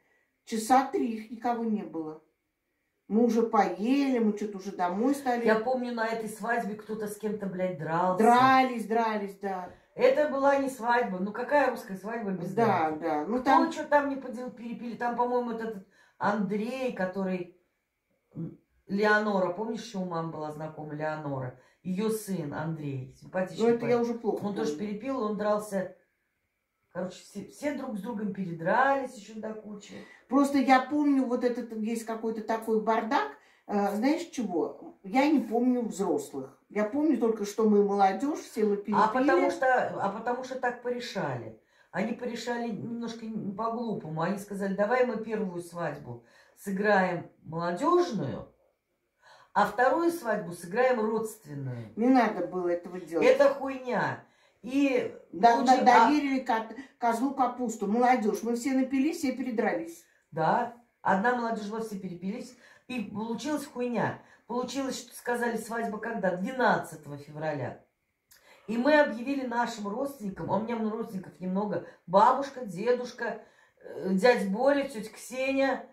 Часа три их никого не было. Мы уже поели, мы что-то уже домой стали. Я помню, на этой свадьбе кто-то с кем-то, блядь, дрался. Дрались, дрались, да. Это была не свадьба. Ну какая русская свадьба без Да, драки? да. Ну Кто там... что там не подел, перепили? Там, по-моему, этот Андрей, который... Леонора, помнишь, еще у мамы была знакома Леонора? Ее сын Андрей, симпатичный. Ну это парень. я уже плохо Он помню. тоже перепил, он дрался. Короче, все, все друг с другом передрались еще до кучи. Просто я помню, вот этот есть какой-то такой бардак. Э, знаешь чего? Я не помню взрослых. Я помню только, что мы молодежь, все мы перепили. А потому что, а потому что так порешали. Они порешали немножко по-глупому. Они сказали, давай мы первую свадьбу сыграем молодежную, а вторую свадьбу сыграем родственную. Не надо было этого делать. Это хуйня. И Да, лучше- да, доверили ко- козлу капусту. Молодежь. Мы все напились, все передрались. Да, одна молодежь была, все перепились. И получилась хуйня. Получилось, что сказали, свадьба когда? двенадцатого февраля. И мы объявили нашим родственникам, а у меня родственников немного, бабушка, дедушка, э, дядь Боря, тетя Ксения.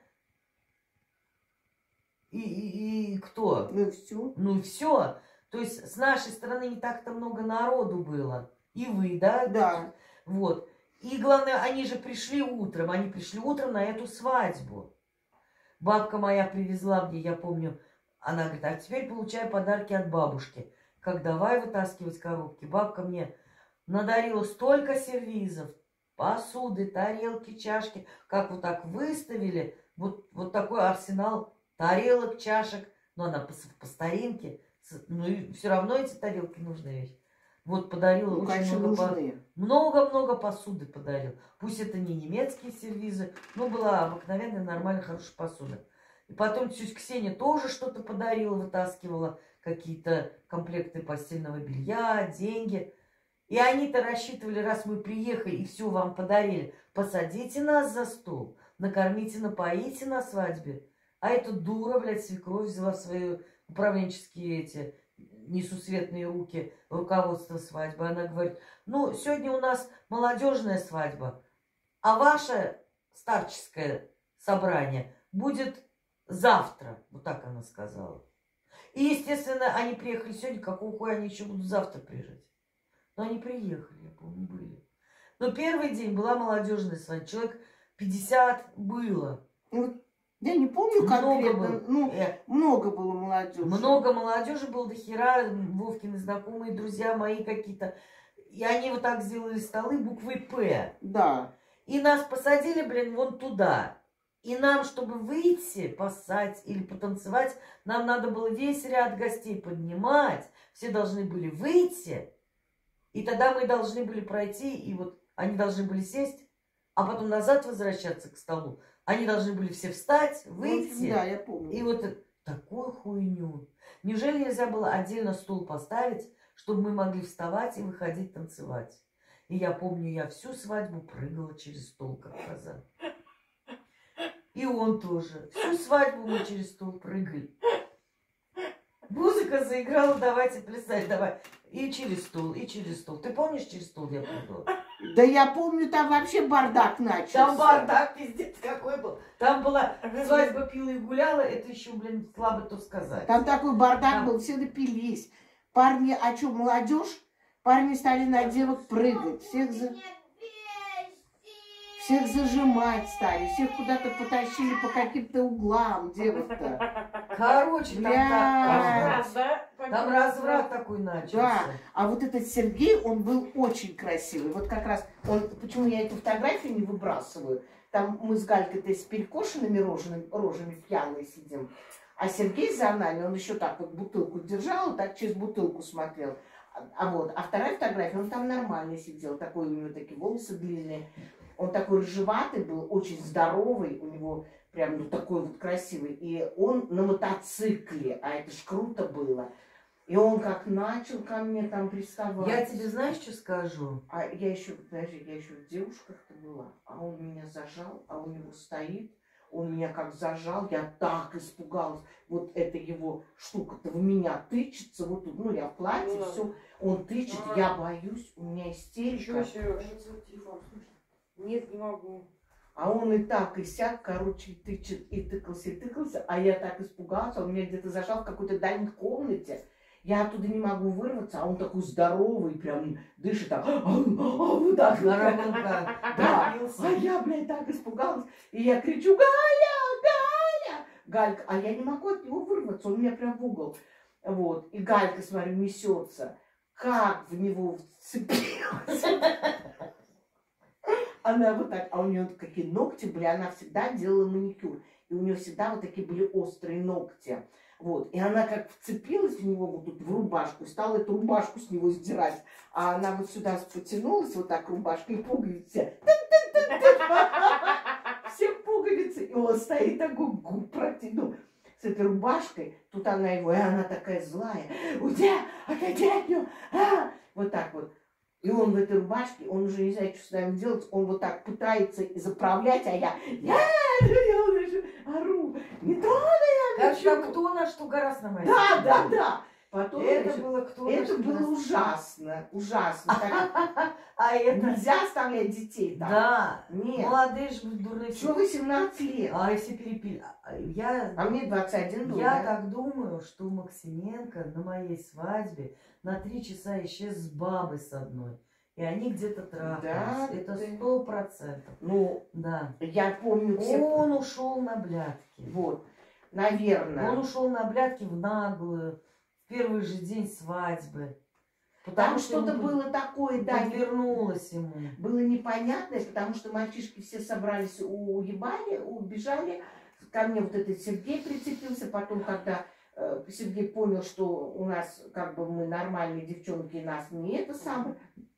И, и, и кто? Ну и все. Ну и все. То есть с нашей стороны не так-то много народу было. И вы, да? Да. Вот. И главное, они же пришли утром. Они пришли утром на эту свадьбу. Бабка моя привезла мне, я помню, она говорит, а теперь получай подарки от бабушки. Как давай вытаскивать коробки. Бабка мне надарила столько сервизов, посуды, тарелки, чашки. Как вот так выставили, вот, вот такой арсенал тарелок, чашек. Но она по, по старинке. Ну и все равно эти тарелки нужная вещь. Вот подарила Ну, очень конечно, много, нужны. много-много посуды подарил. Пусть это не немецкие сервизы, но была обыкновенная, нормальная, хорошая посуда. И потом тетя Ксения тоже что-то подарила, вытаскивала какие-то комплекты постельного белья, деньги. И они-то рассчитывали, раз мы приехали и все вам подарили, посадите нас за стол, накормите, напоите на свадьбе. А эта дура, блядь, свекровь взяла в свои управленческие эти несусветные руки руководство свадьбы. Она говорит, ну, сегодня у нас молодежная свадьба, а ваше старческое собрание будет завтра. Вот так она сказала. И, естественно, они приехали сегодня, какого хуя они еще будут завтра приезжать? Но они приехали, я помню, были. Но первый день была молодежная свадьба. Человек пятьдесят было. Вот я не помню Много конкретно. было. Ну, Э, много было молодежи. Много молодежи было до хера. Вовкины знакомые, друзья мои какие-то. И они вот так сделали столы буквой «П». Да. И нас посадили, блин, вон туда. И нам, чтобы выйти, поссать или потанцевать, нам надо было весь ряд гостей поднимать. Все должны были выйти. И тогда мы должны были пройти, и вот они должны были сесть, а потом назад возвращаться к столу. Они должны были все встать, выйти. В общем, да, я помню. И вот такую хуйню. Неужели нельзя было отдельно стул поставить, чтобы мы могли вставать и выходить танцевать? И я помню, я всю свадьбу прыгала через стол, как коза. И он тоже. Всю свадьбу мы через стол прыгали. Музыка заиграла, давайте плясать, давай. И через стол, и через стол. Ты помнишь, через стол я прыгала? Да я помню, там вообще бардак начался. Там бардак пиздец какой был. Там была свадьба пила и гуляла, это еще, блин, слабо то сказать. Там такой бардак Там- был, все напились. Парни, а что, молодежь? Парни стали на девок прыгать. Всех, за... всех зажимать стали. Всех куда-то потащили по каким-то углам девок-то. Короче, там, Бля. так, Раз, да? там разврат такой начался. Да. А вот этот Сергей, он был очень красивый. Вот как раз, он, почему я эту фотографию не выбрасываю? Там мы с Галькой-то с перекошенными рожами, рожами пьяные сидим. А Сергей за нами, он еще так вот бутылку держал, так через бутылку смотрел. А, а вот, а вторая фотография, он там нормально сидел. Такой у него такие волосы длинные. Он такой рыжеватый был, очень здоровый. У него прям ну, такой вот красивый. И он на мотоцикле, а это ж круто было. И он как начал ко мне там приставать. Я тебе знаешь, что скажу? А я еще, подожди, я еще в девушках-то была, а он меня зажал, а у него стоит, он меня как зажал, я так испугалась. Вот эта его штука-то в меня тычется, вот тут, ну я в платье, Ну да. все, он тычет, я боюсь, у меня истерика. Сереж? Нет, не могу. А он и так, и сяк, короче, тычет, и тыкался, и тыкался. А я так испугался, он меня где-то зажал в какой-то дальней комнате. Я оттуда не могу вырваться, а он такой здоровый, прям дышит так. А, а, вот так. Горобылка. Да, Добился. а я, блядь, так испугалась. И я кричу: Галя, Галя! Галька, а я не могу от него вырваться, он меня прям в угол. Вот, и Галька, смотрю, несется. Как в него вцепилась. Она вот так, а у нее какие ногти были, она всегда делала маникюр. И у нее всегда вот такие были острые ногти. Вот, и она как вцепилась в него вот тут в рубашку, и стала эту рубашку с него сдирать. А она вот сюда потянулась, вот так рубашкой, и пуговицы. Все пуговицы. И он стоит такой, губ протянул с этой рубашкой. Тут она его, и она такая злая. Уйди, отойди от него. А! Вот так вот. И он в этой рубашке, он уже не знает, что с нами делать. Он вот так пытается заправлять, а я, я, я уже ору. Не трогай, Как, как кто на что гораздо на да, да, да. Потом Это значит, было кто на это что было гораздо. ужасно, ужасно. Так, А это... нельзя оставлять детей там. Да. Нет. Молодые же дурные. Всего восемнадцать лет. А если перепили... Я... А мне двадцать один был, Я да? так думаю, что Максименко на моей свадьбе на три часа исчез с бабой с одной. И они где-то трахались. Да, Это ты- сто процентов. Ну, Да. я помню все. Он ушел на блядки. Вот, наверное. Он ушел на блядки в наглую. В первый же день свадьбы. Потому Там что ему что-то под- было такое, да, не- подвернулось ему. было непонятное, потому что мальчишки все собрались, уебали, убежали. Ко мне вот этот Сергей прицепился. Потом, когда э, Сергей понял, что у нас, как бы, мы нормальные девчонки, и нас не это самое,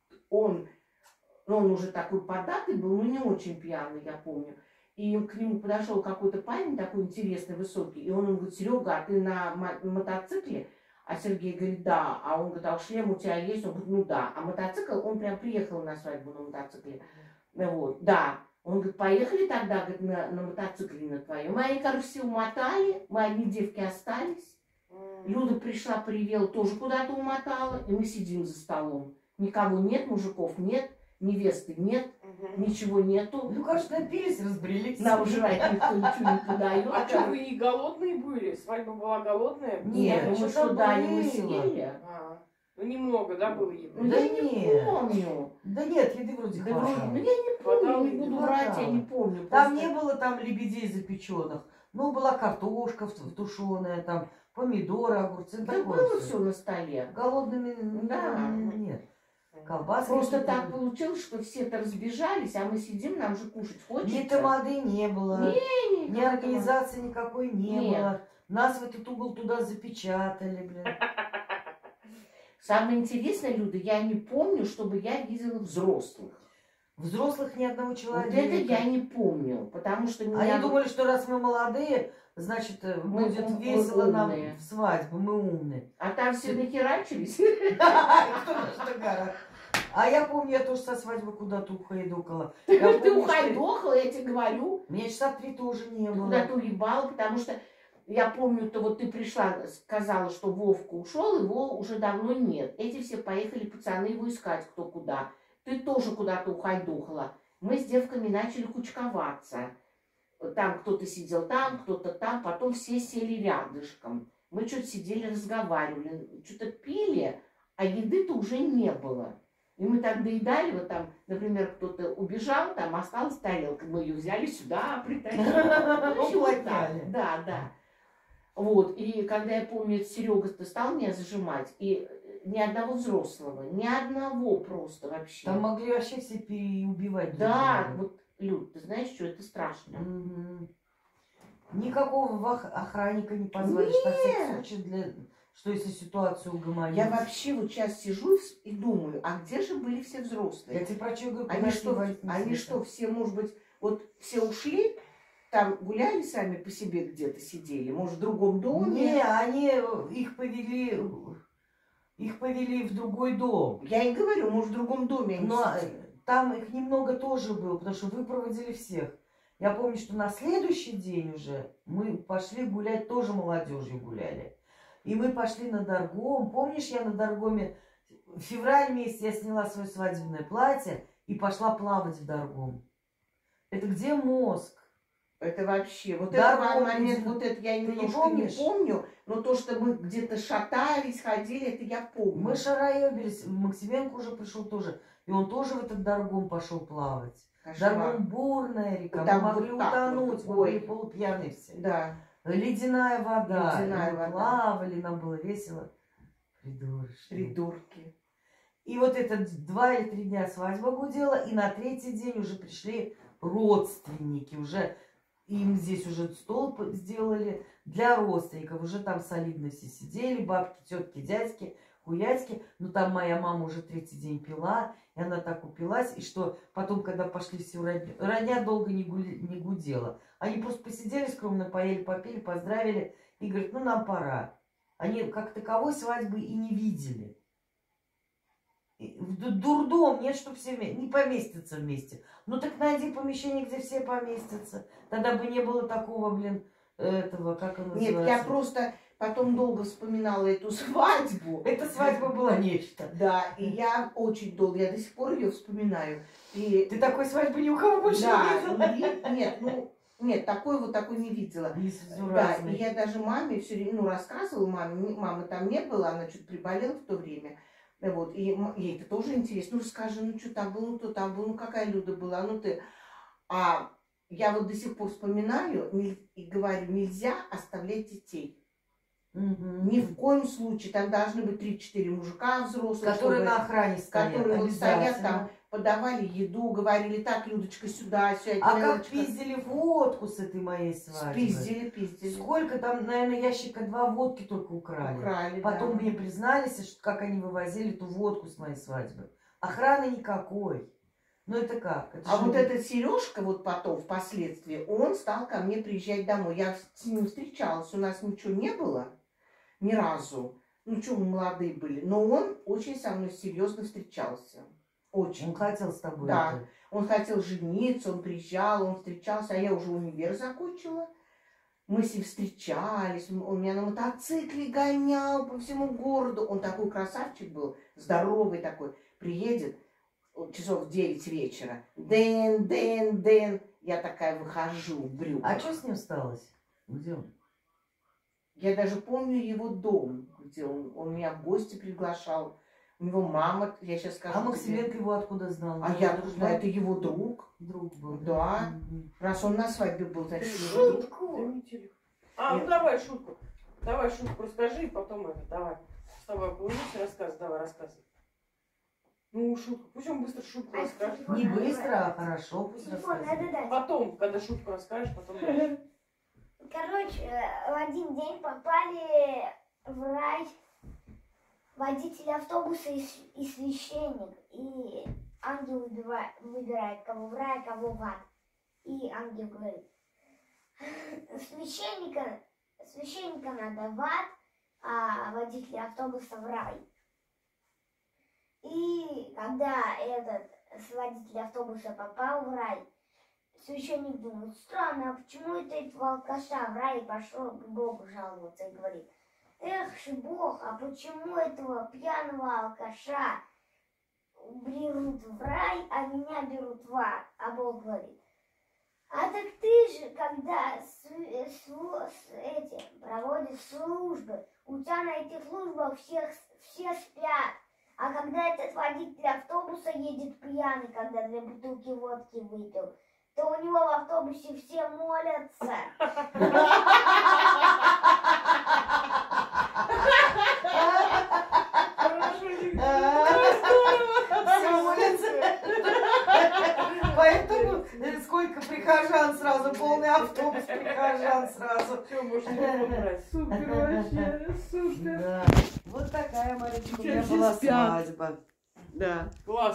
он, ну, он уже такой податый был, но не очень пьяный, я помню. И к нему подошел какой-то парень такой интересный, высокий, и он ему говорит: Серега, а ты на мо- мотоцикле? А Сергей говорит: да. А он говорит: а шлем у тебя есть? Он говорит: ну да. А мотоцикл, он прям приехал на свадьбу на мотоцикле. Ну вот, да. Он говорит: поехали тогда, говорит, на, на мотоцикле на твоем. Мы они, короче, все умотали, мы одни девки остались. Люда пришла, привела, тоже куда-то умотала, и мы сидим за столом. Никого нет, мужиков нет, невесты нет, ничего нету. Ну, кажется, напились, разбрелись. Нам жрать никто ничего не подает. А что, вы не голодные были? Свадьба была голодная? Нет, Нет, мы что-то что дали, мы было. съели. А, ну немного, да, было еды? Ну, Да я не нет. помню. Да нет, еды вроде Да вроде, хватало. ну я не помню, не буду Хватало. врать, я не помню. Там Просто- не было там лебедей запеченных. Ну, была картошка тушеная, там помидоры, огурцы, Да такое было всё. все на столе. Голодными Да. нет. Колбаски. Просто какие-то так были. получилось, что все-то разбежались, а мы сидим, нам же кушать хочется. Ни тамады не было, Не, ни организации никакой не Нет. было. Нас в этот угол туда запечатали, блин. Самое интересное, Люда, я не помню, чтобы я видела взрослых. Взрослых ни одного Вот человека. это я не помню, потому что меня... Они думали, что раз мы молодые, значит, э, Мы будет ум- мы весело нам умные. в свадьбу, мы умные. А там все нахерачились. Кто на что гора. А я помню, я тоже со свадьбы куда-то ухайдокала. Ты Я помню, что ухайдохала, я тебе говорю. Мне часа три тоже не Ты было. куда-то уебала, потому что я помню, то вот ты пришла, сказала, что Вовка ушел, его уже давно нет. Эти все поехали, пацаны, его искать кто куда. Ты тоже куда-то ухайдохала. Мы с девками начали кучковаться. Там кто-то сидел там, кто-то там, потом все сели рядышком. Мы что-то сидели, разговаривали, что-то пили, а еды-то уже не было. И мы так доедали, вот там, например, кто-то убежал, там осталась тарелка, мы ее взяли сюда, притащили. Ну, вот так. Уплотняли. Да, да. Вот, и когда я помню, Серега-то стал меня зажимать, и ни одного взрослого, ни одного просто вообще. Там могли вообще все переубивать. друг Да, друга. вот, Люд, ты знаешь, что это страшно? Мгм. Никакого вах- охранника не позвали, на всякий случай, для... что если ситуацию угомонить. Я вообще вот сейчас сижу и думаю, а где же были все взрослые? Я тебе про что говорю, Они куда что, девать не они света. что, все, может быть, вот все ушли, там гуляли сами по себе где-то сидели, может, в другом доме? Не, они э, их повели, их повели в другой дом. Я и говорю, может, в другом доме они Но сидели. э, там их немного тоже было, потому что вы проводили всех. Я помню, что на следующий день уже мы пошли гулять, тоже молодежью гуляли. И мы пошли на Даргом. Помнишь, я на Даргоме в феврале месяце я сняла свое свадебное платье и пошла плавать в Даргом. Это где мозг? Это вообще, вот Дорогу этот момент, не- вот это я Ты не немножко не, помнишь? помню, но то, что мы где-то шатались, ходили, это я помню. Мы шароебились. Максименко уже пришел тоже. И он тоже в этот Даргун пошел плавать. Кошмар. Даргун бурная река. Там Мы могли вот так утонуть. вот. Мы Ой. были полупьяные все. Да. Ледяная вода. Ледяная И мы вода. плавали, нам было весело. Придурочные. Придурки. И вот это два или три дня свадьба гудела, и на третий день уже пришли родственники. Уже им здесь уже стол сделали для родственников. Уже там солидно все сидели, бабки, тетки, дядьки, хуятьки. Но там моя мама уже третий день пила, и она так упилась, и что потом, когда пошли все родня, родня долго не, гули, не гудела. Они просто посидели скромно, поели, попили, поздравили, и говорят, ну нам пора. Они как таковой свадьбы и не видели. Дурдом, нет, чтобы все не поместятся вместе. Ну так найди помещение, где все поместятся. Тогда бы не было такого, блин, этого, как оно Нет, называется. я просто потом долго вспоминала эту свадьбу. Эта свадьба была нечто. Да, и я очень долго, я до сих пор ее вспоминаю. И... Ты такой свадьбы ни у кого больше да, не видела? не- нет, ну, нет, такой вот такой не видела. Да, и я даже маме все время, ну, рассказывала маме, не- мамы там не было, она что-то приболела в то время. Вот, и м- ей это тоже интересно. Ну, расскажи, ну, что там было, ну, то там было, ну, какая Люда была, ну, ты... А я вот до сих пор вспоминаю не- и говорю, нельзя оставлять детей. Мгм. Ни в коем случае. Там должны быть три-четыре мужика взрослых, Которые чтобы- на охране стоят. которые вот стоят обязательно. там, подавали еду, говорили, так, Людочка, сюда, сюда. А как Милочка». пиздили водку с этой моей свадьбы? Спиздили, пиздили. Сколько там, наверное, ящика два водки только украли. Украли, Потом да. мне признались, что как они вывозили ту водку с моей свадьбы. Охраны никакой. Ну это как? Это А же вот не- этот Сережка вот потом, впоследствии, он стал ко мне приезжать домой. Я с ним встречалась, у нас ничего не было, ни разу. Ну что, мы молодые были. Но он очень со мной серьезно встречался. Очень. Он хотел с тобой. Да. это. Он хотел жениться, он приезжал, он встречался, а я уже универ закончила. Мы с ним встречались, он меня на мотоцикле гонял по всему городу. Он такой красавчик был, здоровый такой. Приедет часов в девять вечера. Дэн, Дэн, Дэн. Я такая выхожу в брюках. А что с ним сталось? Где он? Я даже помню его дом, где он, он меня в гости приглашал. У него мама, я сейчас скажу. А тебе. Максименко его откуда знал? А Он я друг, знаю, это его друг. друг был. Да. Мгм. Раз он на свадьбе был, значит, его друг. Дай мне телефон. А, ну Нет. давай шутку. Давай шутку расскажи, и потом это, давай. С тобой получится рассказ, давай рассказывай. Ну, шутку. Пусть он быстро шутку расскажет. Не быстро, а хорошо, пусть Телефон рассказывает. надо дать. Потом, когда шутку расскажешь, потом дальше. Короче, э, в один день попали в рай водитель автобуса и, с- и священник. И ангел выбирает, выбирает, кого в рай, кого в ад. И ангел говорит, священника, священника надо в ад, а водителя автобуса в рай. И когда этот водитель автобуса попал в рай, священник думает, странно, а почему это этого алкаша в рай пошел к Богу жаловаться и говорит, эх же Бог, а почему этого пьяного алкаша берут в рай, а меня берут в ад? А Бог говорит, а так ты же, когда с, с- с этим проводишь службы, у тебя на этих службах всех, все спят. А когда этот водитель автобуса едет пьяный, когда две бутылки водки выпил, то у него в автобусе все молятся. Хорошо, Лик. Все молятся. Поэтому э, сколько прихожан сразу, полный автобус прихожан сразу. Все, можешь телефон брать. Супер вообще, супер. Да. Вот такая, Маричка, у Все меня все была спят. свадьба. Да, класс.